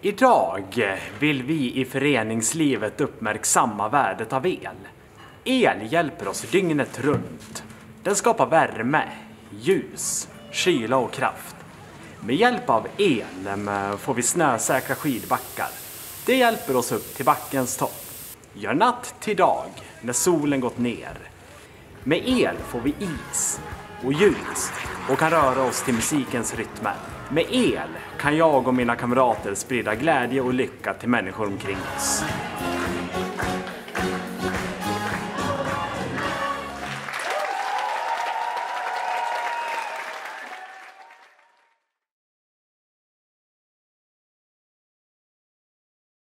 Idag vill vi i föreningslivet uppmärksamma värdet av el. El hjälper oss dygnet runt. Den skapar värme, ljus, kyla och kraft. Med hjälp av el får vi snösäkra skidbackar. Det hjälper oss upp till backens topp. Gör natt till dag när solen gått ner. Med el får vi is och ljus och kan röra oss till musikens rytmer. Med el kan jag och mina kamrater sprida glädje och lycka till människor omkring oss.